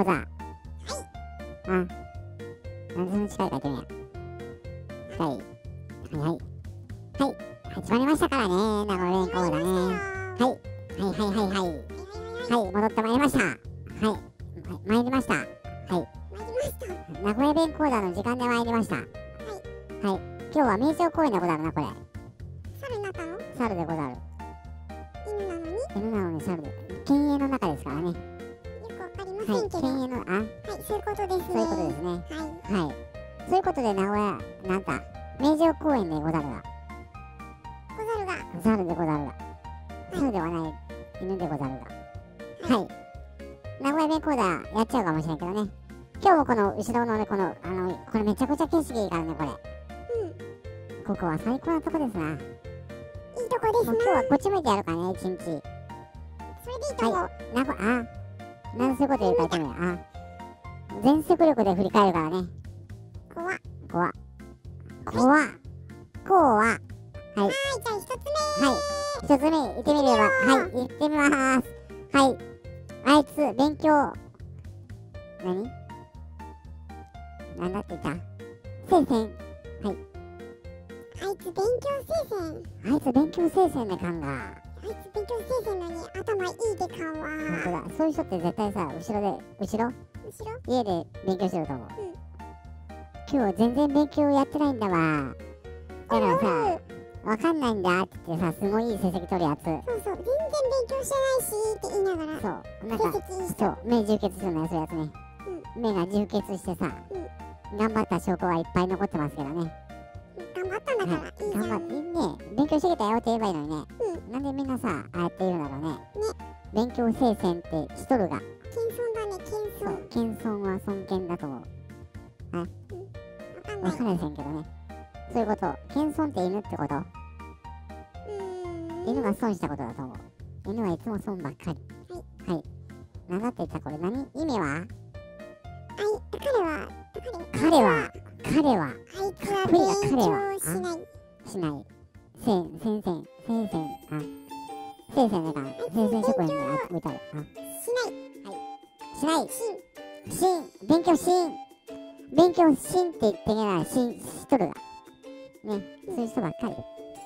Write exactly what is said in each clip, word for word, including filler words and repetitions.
だ。はい。あ、なんでそんな近いか言ってみや。近い。はいはい。はい。始まりましたからね。名古屋弁講座ね。はい。はいはいはいはい。はい、戻ってまいりました。はい。参りました。はい。名古屋弁講座の時間で参りました。はい。はい。今日は名城公園でござるな、これ。 猿になったの？ 猿でござる。 犬なのに？ 犬なのに猿で。犬猿の中ですからね。 よくわかりませんけど。 はい、犬猿の、あ、 はい、そういうことですね。 そういうことですね。 はい。 はい。そういうことで名古屋、なんか、名城公園でござるが。 小猿が。 猿でござるが。猿ではない犬でござるが。はい。名古屋弁講座やっちゃうかもしれんけどね。今日もこの後ろのね、この、あの、これめちゃくちゃ景色いいからね、これ。 うん。 ここは最高なとこですな。 いいとこですな。 もう今日はこっち向いてやるからね、一日。 それでいいと思う。 はい。名古屋、あ、なんでそういうこと言うか言ってみよう。あ、全速力で振り返るからね。 怖っ。 怖っ。怖っ。怖っ。はい。 はい、じゃあ一つ目。 はい。一つ目、行ってみれば。はい、行ってみます。はい。あいつ、勉強。何なんだって言った聖戦。はい。 あいつ勉強聖戦。 あいつ、勉強聖戦ね、かんが。 あいつ勉強聖戦のに頭いいでかんわ。 ほんとだ。そういう人って絶対さ、後ろで、後ろ後ろ？ 家で勉強してると思う。 うん。 今日全然勉強やってないんだわ。だからさ、わかんないんだって言ってさ、すごいいい成績取るやつ。 そうそう、全然勉強してないしって言いながら。 そう。なんか、 成績いい人。 そう、目充血するのよ、そういうやつね。目が充血してさ、頑張った証拠はいっぱい残ってますけどね。 頑張ったんだから、いいじゃん。 頑張って、いいね。勉強してきたよって言えばいいのにね。なんでみんなさ、ああやって言うんだろうね。勉強聖戦ってしとるが。 謙遜だね、謙遜。 そう、謙遜は尊敬だと思う。 わかんない。 わかりませんけどね。そういうこと。謙遜って犬ってこと？ うーん。 犬が損したことだと思う。犬はいつも損ばっかり。はい。はい。なんだって言ったこれ何意味は？ あい、彼は、 彼は、彼は、 あいつは勉強しない。 しない。せん、先生、先生、あ、先生ねかん。先生職員にあ、置いてある。あ、 しない。 しない。しん、勉強しん。勉強しんって言ってねな、しん、しとるが。ね、そういう人ばっかり。はい。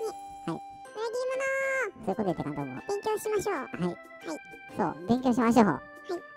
そういうこと言ってかんと思う。 勉強しましょう。 はい。そう、勉強しましょう。はい。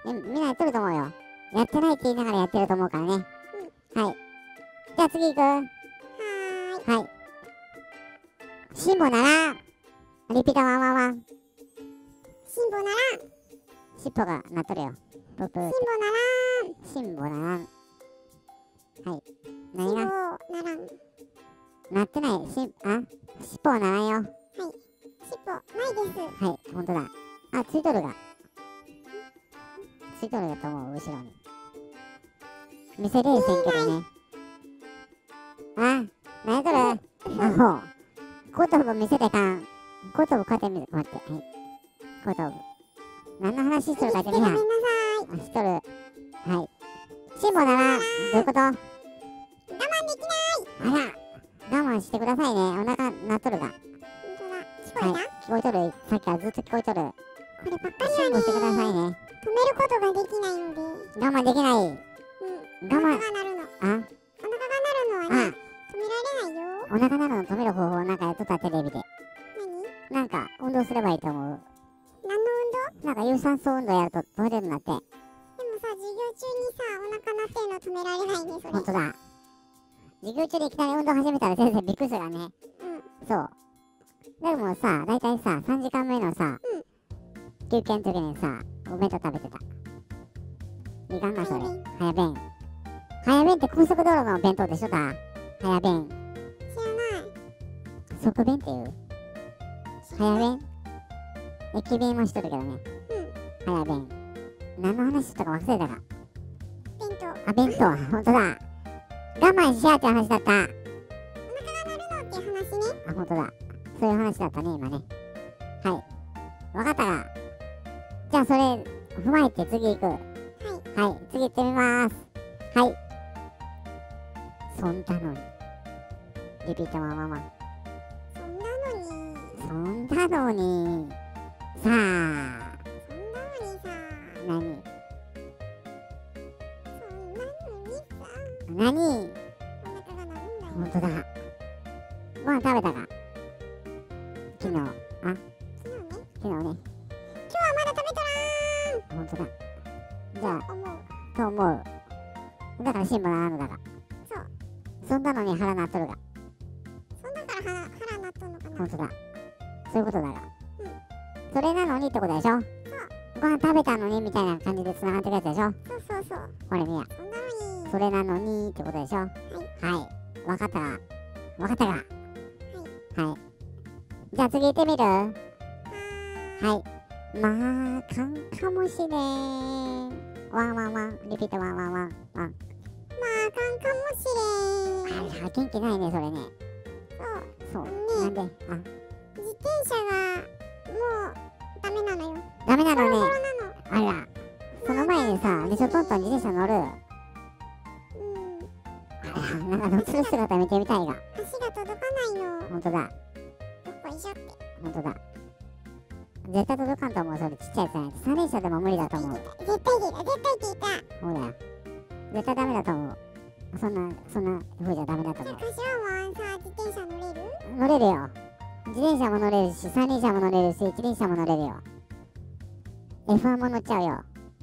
みんなやっとると思うよ。やってないって言いながらやってると思うからね。はい。じゃあ次行く？ はーい。 はい。辛抱ならん。リピーターワンワンワン。 辛抱ならん。 尻尾がなっとるよ。プープー。 辛抱ならん。 辛抱ならん。はい。何辛が抱ならん。 なってない。し、あ尻尾はならんよ。 尻尾ないです。 はい、ほんとだ。あ、ついとるが。ついとるやと思う、後ろに。見せれえせんけどね。あ、なにとるあほう。コトブ見せてかん。コトブこうやって見る。こうやって。はい。コトブ。何の話しとるかってみな。 ごめんなさい。 あ、しとる。はい。辛抱ならん。どういうこと？ 我慢できない。 あら、我慢してくださいね。お腹なっとるが。 ほんとだ。聞こえた？ はい、聞こえとる。さっきからずっと聞こえとる。 こればっかりは辛抱してくださいね。 ね。 止めることができないので。 我慢できない。 うん。 我お慢腹が鳴るの。 あ、 お腹が鳴るのはあね、、止められないよ。 お腹なるの止める方法なんかやっとったテレビで。 何？ なんか運動すればいいと思う。 何の運動？ なんか有酸素運動やると止めれるんだって。 でもさ、授業中にさ、お腹鳴ってるの止められないね、それ。 ほんとだ。授業中でいきなり運動始めたら先生びっくりするからね。 うん。 そう。でもさ、だいたいさ、さんじかんめのさ、休憩の時にさ、お弁当食べてた。いかんな、それ。早弁。早弁って高速道路の弁当でしょだ。早弁。 知らない。 側弁っていう早弁駅弁はしとるけどね。 うん。 早弁。何の話したか忘れたか。 弁当。 あ、弁当。ほんとだ。我慢しやって話だった。 お腹が鳴るのっていう話ね。 あ、ほんとだ。そういう話だったね、今ね。はい。わかったか。じゃあ、それ、踏まえて次行く。 はい。 はい。次行ってみまーす。はい。そんなのに。リピートままま。 そんなのに。 そんなのに。さあ。 そんなのにさ。 何何？ お腹が鳴るんだよ。 ほんとだ。ご飯食べたか？昨日。あ、 昨日ね。 昨日ね。 今日はまだ食べとほんとだ。じゃらん。思う。 あ、と思う。だから辛抱ならんのだが。 そう。 そんなのに腹なっとるが。 そんだから腹腹鳴っとんのかな。 ほんとだ。そういうことだが。 うんそれなのにってことでしょ？ご飯食べたのにみたいな感じで繋がってるやつでしょ？ そうそうそう。 これみや。 そんなのに。 それなのにってことでしょ？はい。わかったが。わかったが。はい。じゃあ次行ってみる？ はーい。 はい。まあ、かんかもしれん。ワンワンワン。リピートワンワンワン。ワン。 まあ、あかんかもしれん。 あら、元気ないね、それね。 そう。 そう。なんで？あ、 自転車がもうダメなのよ。 ダメなのボロボロね。 なの。 あら。その前にさ、みそトントン自転車乗る。 うん。 あら、なんか乗ってる姿見てみたいが。 足が届かないの。 ほんとだ。 どっこいしょって。 ほんとだ。絶対届かんと思う、それちっちゃいやつじゃないと。三輪車でも無理だと思う。 絶対聞いた。絶対聞いた。 そうだよ。絶対ダメだと思う。そんな、そんな風じゃダメだとじゃあ、 思う。 柏はさ、自転車乗れる？ 乗れるよ。自転車も乗れるし、三輪車も乗れるし、一輪車も乗れるよ。エフワン も乗っちゃうよ。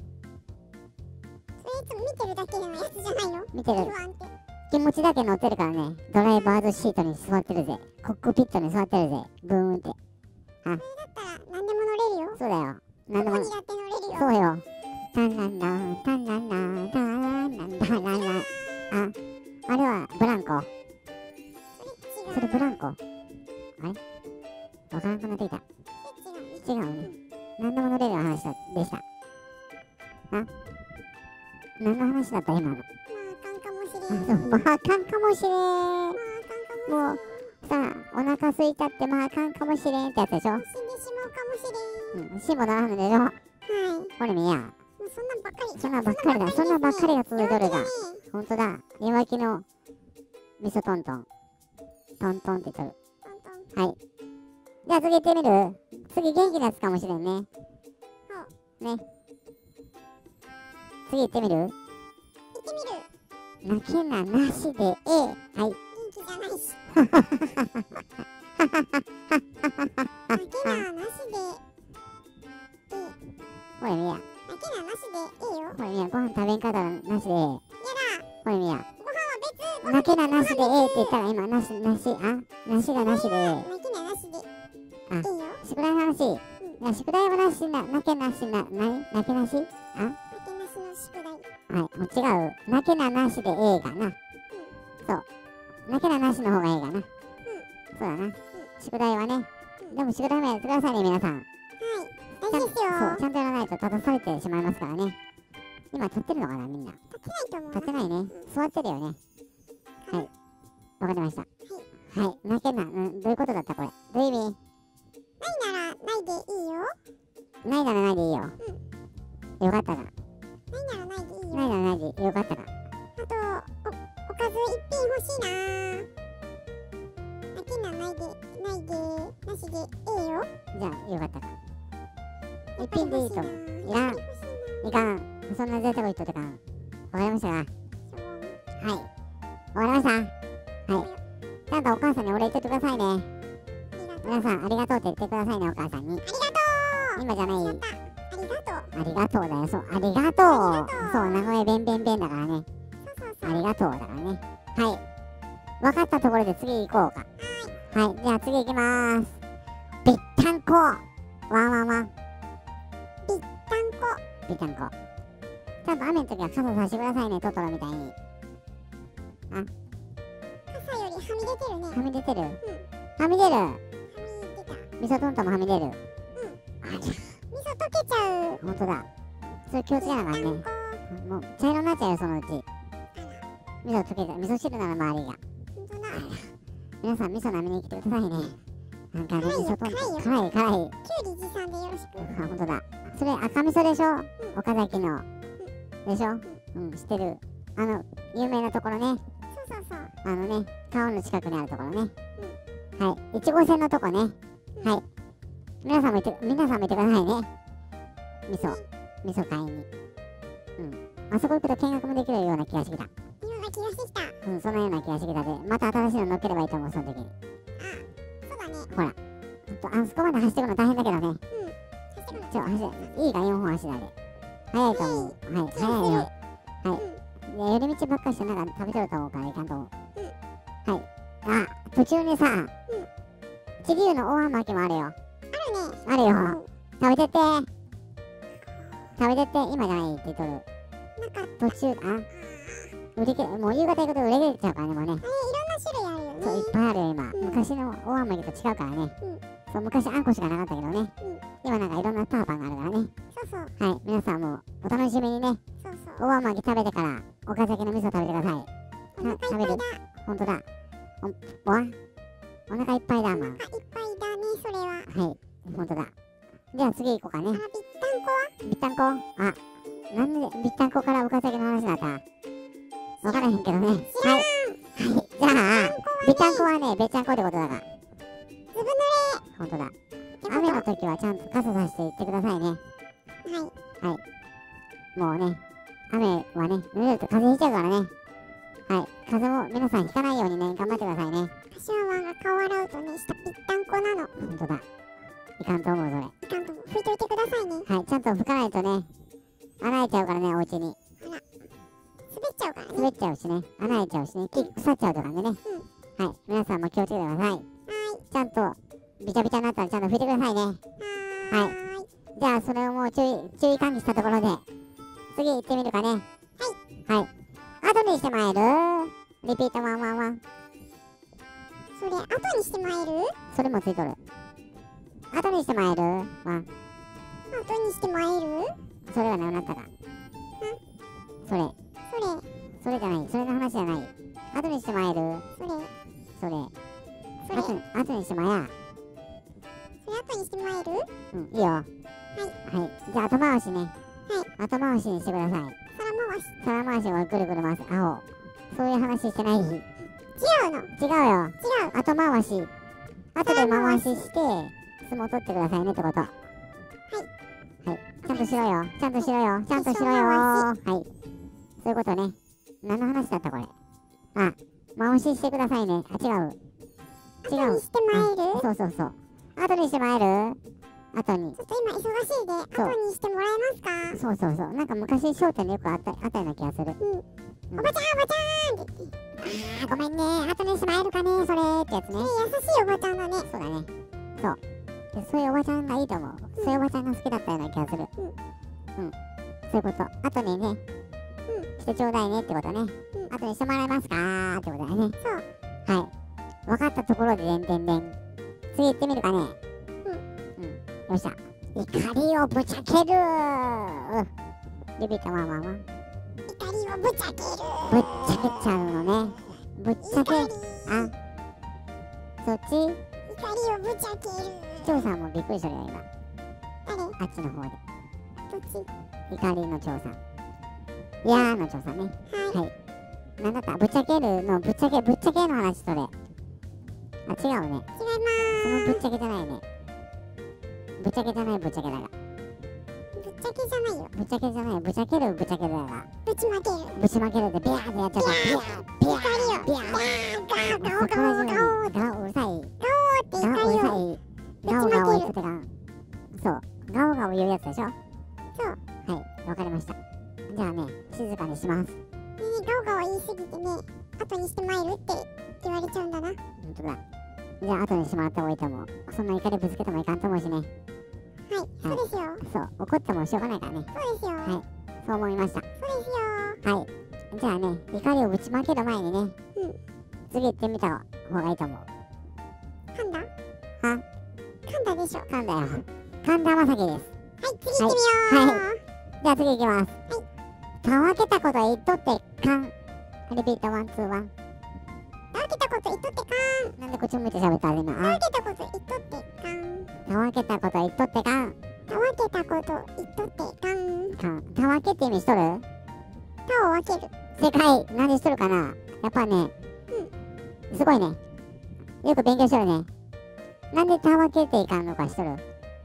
それいつも見てるだけのやつじゃないの？ 見てる。 不安って。 気持ちだけ乗ってるからね。ドライバーズシートに座ってるぜ。コックピットに座ってるぜ。ブーンって。 だったら何でも乗れるよ。 そうだよ。なんでもどこに。だって乗れるよ。 そうよ。タンランラン、タンランラン、タンランラン、タンランラン。あ、あれはブランコ。それブランコ。あれわからなくなってきた。違うね。何でも乗れる話だでした。あ何の話だった今の。 まあ、あかんかもしれん。 あそうまああかんかもしれん。 まあ、あかんかもしれん。 もうさあ、お腹空いちゃってまああかんかもしれんってやつでしょ。 死んでしまうかもしれん。 うん、死もならんのでしょ。 はい。 これ見や。 もうそんなんばっかり。 そんなんばっかりだ。そんなんばっかりが続いとるが。ほんとだ。弱気の味噌トントン。トントンって言っとる。 トントン。 はい。じゃあ次行ってみる？次元気なやつかもしれんね。ね。次行ってみる？ 行ってみる。 泣けななしで A。はい。 元気じゃないし。泣けななしで。 これ見や。 泣けななしでいいよ。 これ見や。ご飯食べんかったらなしで A。 やだ。 これ見や。 ご飯は別。 泣けななしで A って言ったら今なし、なし、あなしがなしで A。 泣けななしで。 あいいよ。 宿題の話。いや宿題はなしな、泣けなしな、なに泣けなしあ泣けなしの宿題。 はい、もう違う。泣けななしで A がな。そう。泣けななしの方が A がな。そうだな。宿題はね。でも宿題もやってくださいね、皆さん。 はい。大事ですよ。 そう、ちゃんとやらないと立たされてしまいますからね。今立ってるのかな、みんな。 立てないと思うな。 立ってないね。座ってるよね。はい。わかりました。はい。泣けな、うん、どういうことだったこれ。どういう意味？ ないならないでいいよ。 ないならないでいいよ。よかったな。 ないならないでいいよ。 ないならないでよかったな。 あと、お、おかず一品欲しいな。泣けなないで、ないで、なしでいいよ。 じゃあ、よかったか。一やっぱり品でいいと思う。 欲しいいらん。 な。やっぱり欲しいいかん。そんな贅沢言っとってかん。わかりましたか？はい。 な。 わかりました。はい。ちゃんとお母さんにお礼言っとってくださいね。皆さん、ありがとうって言ってくださいね、お母さんに。 ありがと今じゃない。 う。やった。ありがとう。 ありがとうだよ。そう、ありがとう。 ありがとうそう、名古屋弁弁弁だからね。 そうそうそう。 ありがとうだからね。はい。分かったところで次行こうか。はい。じゃあ次行きまーす。ぴったんこ。ワンワンワン。 ぴったんこ。 ぴったんこ。ちゃんと雨の時は傘さしてくださいね、トトロみたいに。 傘よりはみ出てるね。 はみ出てる。 うん。 はみ出る。 はみ出た。 味噌トントンもはみ出る。あり味噌溶けちゃう。 ゃ、ほんとだ。それ気をつけなあかんね。 ぴったんこ。 もう茶色になっちゃうよ、そのうち。味噌溶けた。味噌汁なら周りが。 ほんとだ。 皆さん、味噌舐めに来てくださいね。なんかね、味辛いよ噌トントン。 辛辛い、辛い。 きゅうり持参でよろしく。 あ、ほんとだ。それ赤味噌でしょ？岡崎の。でしょ？うん、知ってる。あの、有名なところね。 そうそうそう。 あのね、川の近くにあるところね。はい。いち号線のとこね。はい。皆さんも行って、皆さんも行ってくださいね。味噌、味噌買いに。うん。あそこ行くと見学もできるような気がしてきた。 ような気がしてきた。 うん、そんなような気がしてきたで、また新しいの乗っければいいと思う、その時に。 そうだね。 ほら。ほんと、あそこまで走ってくの大変だけどね。 走ってくの。 ちょ、走れ。いいか、よんほん足だで。早いと思う。はい、早いよ。はい。で、寄り道ばっかりしてなんか食べとると思うからいかんと思う。はい。あ、途中にさ、チリュウの大葉巻きもあるよ。 あるね。 あるよ。食べてって。食べてって、今じゃないって言っとる。 なんか、 途中、あ、売り切れ、もう夕方行くと売れ切れちゃうからね、もうね。 あれ、いろんな種類あるよね。 そう、いっぱいあるよ、今。 うん昔の大葉巻きと違うからね。 うんそう、昔あんこしかなかったけどね。 うん今なんかいろんなパーパンがあるからね。 そうそう。 はい、皆さんもお楽しみにね。 そうそう。 大葉巻き食べてから、岡崎の味噌食べてください。 お腹いっぱいだ。 ほんとだ。お、おわお腹いっぱいだ、まあ。 お腹いっぱいだね、それは。 はい、ほんとだ。じゃあ次行こうかね。 あら、ぴったんこはびったんこあ、なんでびったんこから岡崎の話になったわからへんけどね。はい。はい。じゃあ、びったんこはね、べっちゃんこってことだから。 ずぶ濡れ。 ほんとだ。 ってこと雨の時はちゃんと傘さして行ってくださいね。 はい。 もうね、雨はね、濡れると風邪ひいちゃうからね。はい。風邪も皆さんひかないようにね、頑張ってくださいね。 柏はが顔洗うとね、下ぴったんこなの。 ほんとだ。いかんと思う、それ。 いかんとも拭いといてくださいね。 はい。ちゃんと拭かないとね、穴開いちゃうからね、お家に。 滑っちゃうからね。 滑っちゃうしね、穴開いちゃうしね、木腐っちゃうとかでね。はい。皆さんも気をつけてください。 はちゃんと、びちゃびちゃになったらちゃんと拭いてくださいね。 ーい。はーい。 じゃあ、それをもう注意、注意喚起したところで、次行ってみるかね。はい。はい。後にしてまいるリピートワンワンワン。 それ、後にしてまいるそれもついとる。後にしてまいるワン。 後にしてまいるそれはなくなったか。それ。 それ、 それじゃない。それの話じゃない。後にしてまいるそれ、 それ。 それ、それ後に、後にしてまや。 後にしてまいるうん、いいよ。はい。はい。じゃあ、後回しね。はい。後回しにしてください。 皿回し。 皿回しをぐるぐる回す。青。そういう話してない。違う違うの。違う。 よ。後回し。後で回しして、相撲取ってくださいねってこと。はい。はい。ちゃんとしろよ。ちゃんとしろよ。ちゃんとしろよ。はい。そういうことね。何の話だったこれ。あ、回ししてくださいね。あ、違う。違う。 後にしてまいるあそうそうそう。後にしてまいる後に。 ちょっと今忙しいで、 そう後にしてもらえますかそうそうそう。なんか昔商店でよくあった、あったような気がする。 うん。 うんおばちゃん、おばちゃんって言って。 あー、ごめんね。後にしてまいるかね。それってやつね。 え、優しいおばちゃんだね。 そうだね。そう。でそういうおばちゃんがいいと思う。そういうおばちゃんが好きだったような気がする。 うん。 うん。そういうこと。後にね、してちょうだいねってことね。 うん後にしてもらえますかーってことだね。 そう。 はい。分かったところで、でんでんでん。次行ってみるかね。うん。うん。よっしゃ。怒りをぶちゃけるー。リピートワンワンワン。 怒りをぶちゃける。 ぶっちゃけちゃうのね。ぶっちゃけ。 怒り。 あ、そっち怒りをぶちゃける。 張さんもびっくりしてるよ、今。 誰？どっあっちの方で。 ち？ 怒りの張さん。いやーの張さんね。 はい。 はい。なんだったぶっちゃけるの、ぶっちゃけ、ぶっちゃけの話、それ。あ、違うね。 違いまそのぶっーす。 ちゃけじゃないね。ぶっちゃけじゃないぶっちゃけだが。 ぶっちゃけじゃないよ。 ぶっちゃけじゃない、ぶちゃけるぶっちゃけだが。 ぶちまける。 ぶちまけるでビャーってやっちゃった。ビャービャービャーガオガオガオガオガオうるさい。 って怒りガオうるさを。 い。ガオガオ言ってたが。そう。ガオガオ言うやつでしょ。 そう。 はい、わかりました。じゃあね、静かにします。 ねえ、ガオガオ言いすぎてね、後にしてまいるって言われちゃうんだな。はい。 ほんとだ。じゃあ後にしてもらった方がいいと思う。そんな怒りぶつけてもいかんと思うしね。 そうですよ。 そう、怒ってもしょうがないからね。 そうですよ。 はいそう思いました。 そうですよ。 はい。じゃあね、怒りをぶちまける前にね、 うん。 次行ってみた方がいいと思う。 噛んだ？ は噛んだでしょ。 噛んだよ。神田正輝です。 はい、次行ってみよう。 はいじゃあ次行きます。たわけたこと言っとってかん。リピートワンツーワン。 たわけたこと言っとってかなんでこっち向いて喋った今。 ん。たわあけたこと言っとってかん。 たわけたこと言っとってかん。 たわけたこと言っとってかん。 かん。たわけって意味しとるたを分ける。 正解何しとるかなやっぱね、すごいね。よく勉強しとるね。なんでたわけていかんのかしとる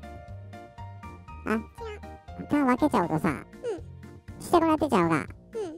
あたわけちゃうとさ、したくなってちゃうが、 うん。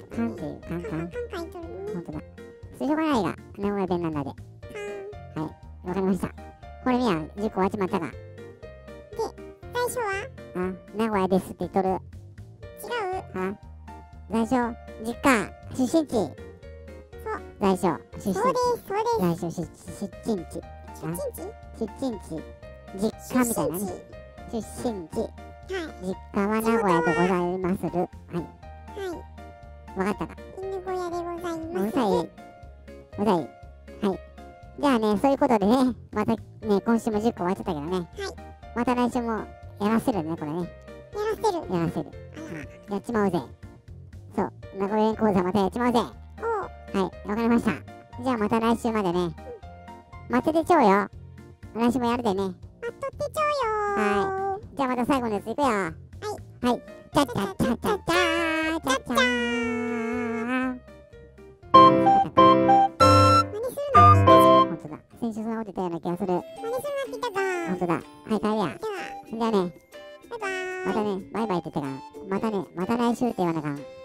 カンっていう、カンカン。 カンカン書いとるね。 ほんとだ。しょうがないが、名古屋弁なんだで。はい、わかりました。これみや、じゅっこ終わっちまったが。 最初はあ、名古屋ですって言っとる。 違う。 あ、最初、実家、出身地。そう。最初、出身地。 そうです、そうです。 最初、出出身地。 出身地出身地。実家みたいなね。出身地。 はい。 実家は名古屋でございまする。はい。 はい。 わかったか。 犬小屋でございます。 うるさい。うるさい。はい。じゃあね、そういうことでね、またね、今週もじゅっこ終わっちゃったけどね。はい。また来週もやらせるね、これね。 やらせる。 やらせる。 あら。 やっちまおうぜ。そう。名古屋弁講座またやっちまおうぜ。 おう。 はい。わかりました。じゃあまた来週までね。待っててちょうよ。来週もやるでね。 待っとってちょうよー。 はい。じゃあまた最後のやついくよ。はい。はい。チャチャチャチャチャチャチャチャー。 何するのって言ったじゃん。 ほんとだ。先週そんなこと言ったような気がする。 何するのって言ったか。 ほんとだ。はい、帰りや。 では、 じゃあね。 バイバーイ。 またね。バイバイって言ってかん。またね。また来週って言わなあかん。